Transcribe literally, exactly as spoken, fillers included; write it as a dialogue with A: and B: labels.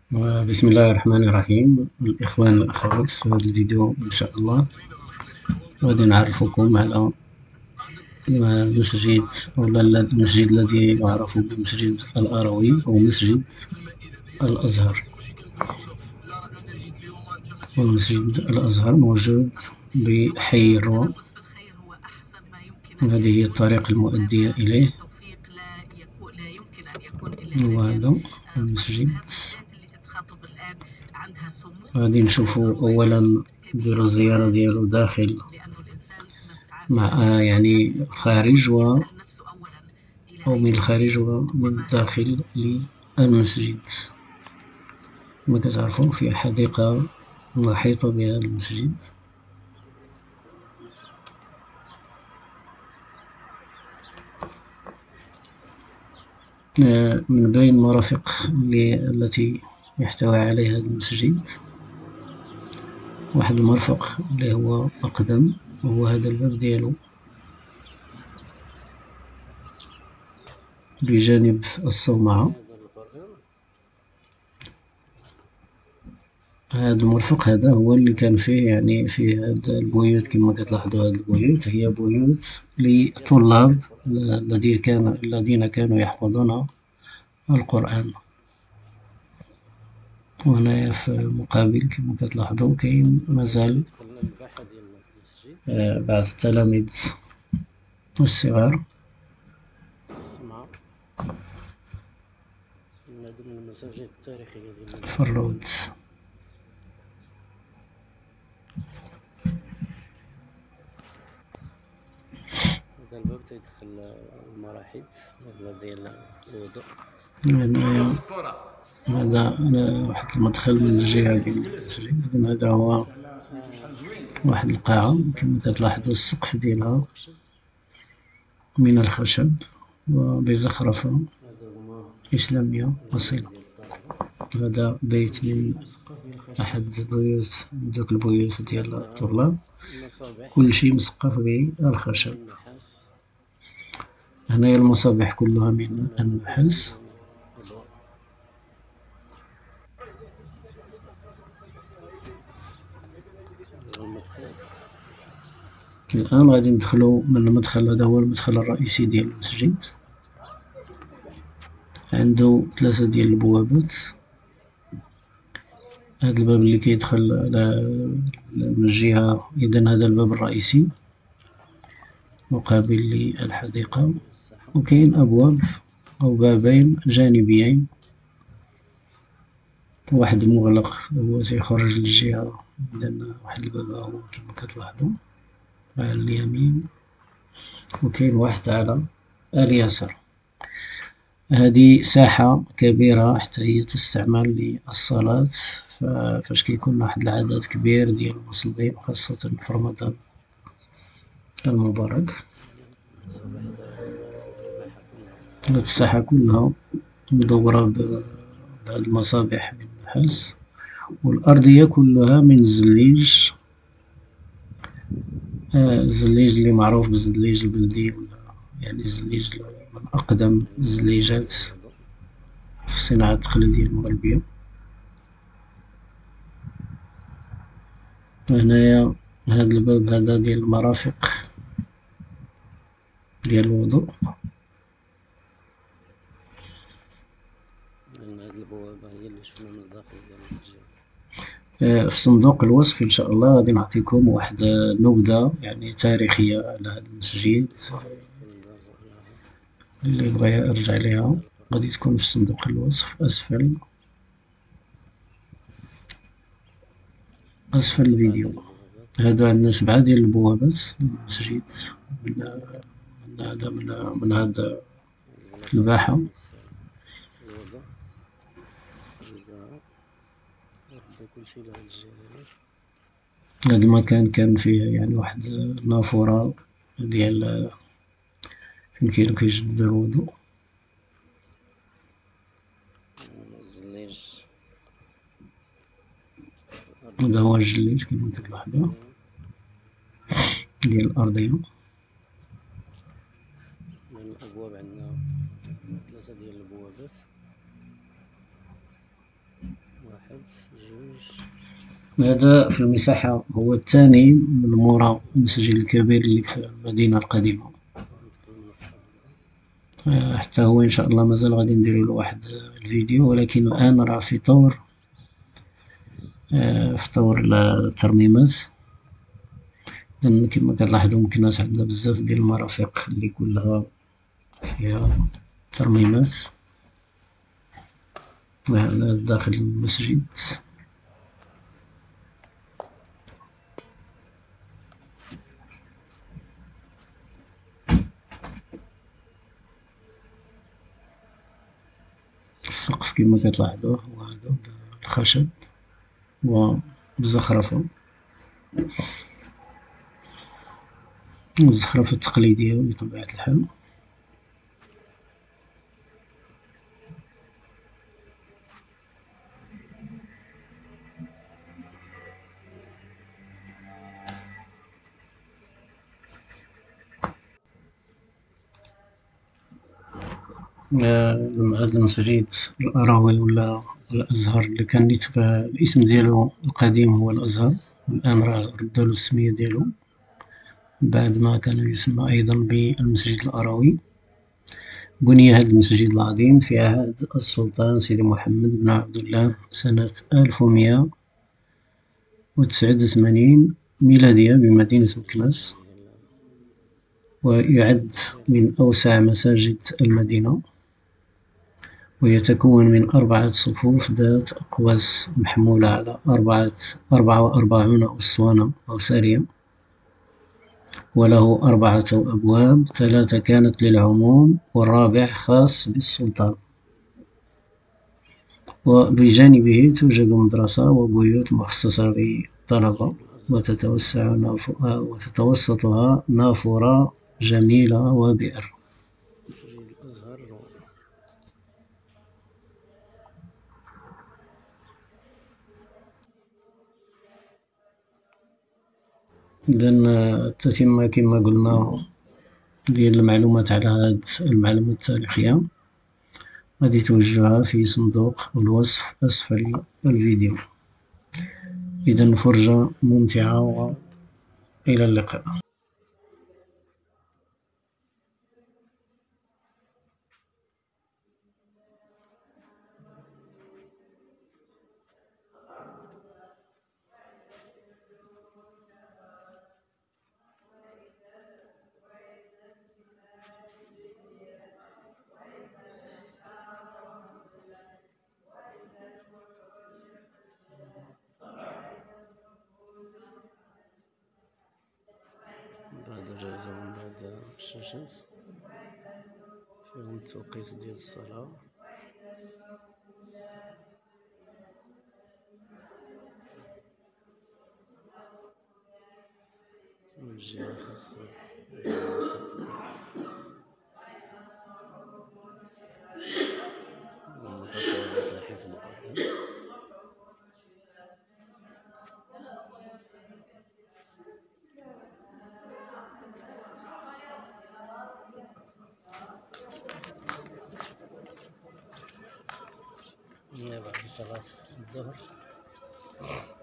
A: بسم الله الرحمن الرحيم. الإخوان الأخوات، في هذا الفيديو إن شاء الله غادي نعرفكم على المسجد ولا المسجد الذي يعرف بمسجد الأروي أو مسجد الأزهر. والمسجد الأزهر موجود بحي الروى، هذه هي الطريق المؤدية إليه، وهذا المسجد. غادي نشوفو أولا نديرو الزيارة ديالو داخل مع آه يعني خارج و أو من الخارج ومن الداخل للمسجد. كما كتعرفون فيه حديقة محيطة بهذا المسجد. من بين المرافق التي يحتوي عليها هذا المسجد واحد المرفق اللي هو أقدم، وهو هذا الباب ديالو بجانب الصومعة. هذا المرفق هذا هو اللي كان فيه يعني في هاد البيوت. كما كتلاحظوا هاد البيوت هي بيوت لطلاب الذين كانوا الذين كانوا يحفظون القرآن. وهنايا في المقابل كما كتلاحظوا كاين مازال آه بعض التلاميذ الصغار. في الروض.
B: هذا الباب تيدخل المراحيض، الباب ديال الوضوء.
A: هنايا هذا واحد المدخل من الجهة ديال المسجد. هذا هو واحد القاعة كما كتلاحظوا السقف ديالها من الخشب وبزخرفة إسلامية أصيلة. هذا بيت من أحد بيوت من دوك البيوت ديال الطلاب، كلشي مسقف بالخشب. هنايا المصابيح كلها من النحاس. الآن غادي ندخلو من المدخل. هذا هو المدخل الرئيسي ديال المسجد، عنده ثلاثة ديال البوابات. هذا الباب اللي كيدخل على من الجهة، إذن هذا الباب الرئيسي مقابل للحديقة، وكاين أبواب أو بابين جانبيين، واحد مغلق هو تيخرج للجهة. إذن واحد الباب هو كما كتلاحظوا على اليمين، وكاين واحد على اليسار. هذه ساحة كبيرة حتى هي تستعمل للصلاة، فاش كيكون واحد العدد كبير ديال المصلين، خاصة في رمضان المبارك. هاد الساحة كلها مدورة بهاد المصابيح من النحاس، والأرضية كلها من الزليج. آه الزليج اللي معروف بالزليج البلدي، ولا يعني الزليج من أقدم الزليجات في الصناعة التقليدية المغربية. هنايا هاد الباب هذا ديال المرافق ديال الوضوء. في صندوق الوصف إن شاء الله غادي نعطيكم واحد نبذة يعني تاريخية على هذا المسجد. اللي بغى يرجع ليها غادي تكون في صندوق الوصف أسفل أسفل الفيديو. هادو عندنا سبعة ديال البوابات المسجد، من من هذا من من هذا الباحة. هذا المكان كان فيه يعني واحد النافورة ديال فين كانوا كيجددوا الوضوء. هذا هو الجليج كما كتلاحظوا ديال الأرضية.
B: الأبواب عندنا ثلاثة ديال البوابات، واحد جوج.
A: هذا في المساحة هو الثاني من مورا المسجد الكبير اللي في المدينة القديمة.
B: ندخل المقابر.
A: آه، حتى هو إن شاء الله مازال غادي نديرو له واحد الفيديو، ولكن الآن راه في طور آه، في طور الترميمات. إذن كما كتلاحظوا ممكن الناس عندنا بزاف ديال المرافق اللي كلها فيها ترميمات. وهنا داخل المسجد. السقف كما كتلاحظوا هو هذا الخشب والزخرفة، الزخرفة التقليدية بطبيعة الحال. هذا المسجد الأراوي ولا الأزهر اللي كان نيت الاسم ديالو القديم هو الأزهر، الآن راه ردالو السمية ديالو بعد ما كان يسمى أيضا بالمسجد الأراوي. بني هذا المسجد العظيم في عهد السلطان سيدي محمد بن عبد الله سنة ألف ومئة وتسعة وثمانين ميلادية بمدينة مكناس، ويعد من أوسع مساجد المدينة، ويتكون من أربعة صفوف ذات أقواس محمولة على أربعة أربعة وأربعون أسطوانة أو سارية، وله أربعة أبواب، ثلاثة كانت للعموم والرابع خاص بالسلطان. وبجانبه توجد مدرسة وبيوت مخصصة للطلبة، وتتوسع وتتوسطها نافورة جميلة وبئر.
B: مسجد الأزهر.
A: إذن التتمة كما قلنا ديال المعلومات على هاد المعلومات التاريخية غادي توجدوها في صندوق الوصف أسفل الفيديو. إذن فرجة ممتعة وإلى اللقاء.
B: بعد جائزة من بعد الشاشات فيهم التوقيت ديال الصلاة. من الجهة الخاصة بالمسابقة والمتطوعات لحفظ القرآن. بعد صلاة الظهر